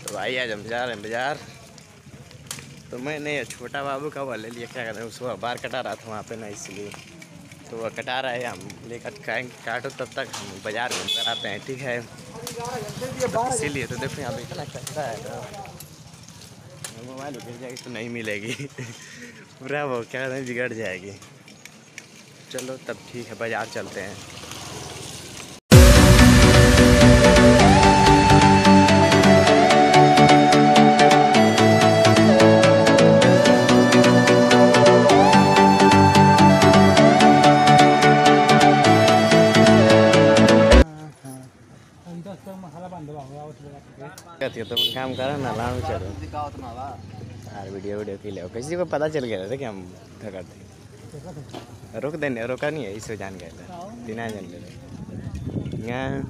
तो भाई आज हम जा रहे हैं बाजार। तो मैंने छोटा बाबू का वो ले लिया, क्या कहते हैं उसको, बाल कटा रहा था वहाँ पे ना, इसलिए तो वह कटा रहा है। हम लेकर काटो तब तक हम बाजार घूम कर आते हैं, ठीक है। इसीलिए तो देखो यहाँ पे इतना कचरा है ना, मोबाइल गिर जाएगी तो नहीं मिलेगी पूरा वो क्या कहते हैं बिगड़ जाएगी। चलो तब ठीक है, बाजार चलते हैं। तो काम करा ना लाऊं, चलो यार वीडियो की ले। किसी को पता चल गया था कि हम क्या करते, रोक देने रोका नहीं है, इससे जान गया था बिना जान ले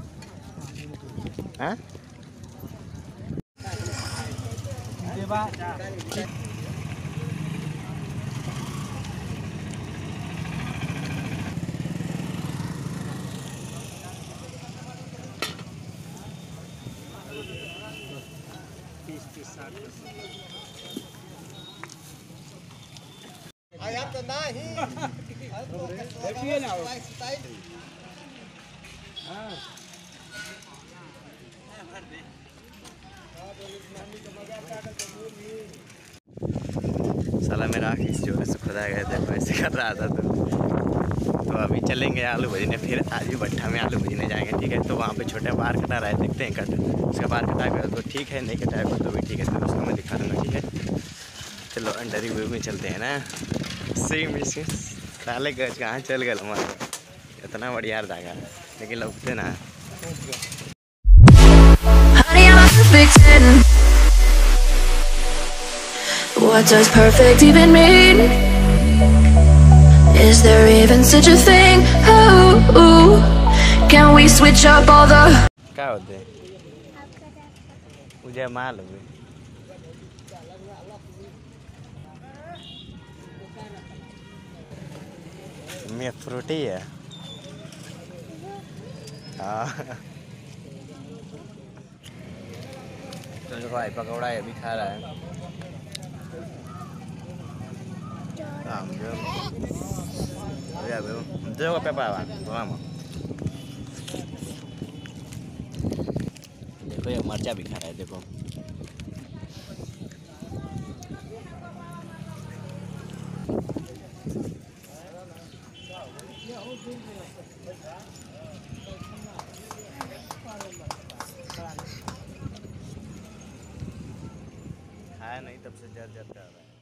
हाँ। तो नहीं देखिए ना साला मेरा आखिर जो है खुदा गए थे, पैसे कर रहा था। तो अभी चलेंगे आलू भजने, फिर आलू भट्ठा में आलू भजने जाएंगे, ठीक है। तो वहाँ पे छोटा बाल कटा रहा है, देखते हैं कट उसका बाल कटा गया तो ठीक है, नहीं कटाएगा तो भी ठीक है, तो उसको मैं दिखा दूँगा, ठीक है। चलो अंडर रिव्यू में चलते हैं ना। सेम इसे साले गज कहाँ चल गए हमारा, इतना बढ़िया धागा लेकिन लगते ना। What does perfect even mean? Is there even such a thing? Oh, can we switch up all the? क्या होते मुझे मालूम है। मैं फ्रूटी है हाँ। तो भाई पकौड़ा अभी खा रहा है। देखो पेपर देखो ये मर्चा भी खा रहा है, देखो खाया नहीं तब से जर जर कर रहा है।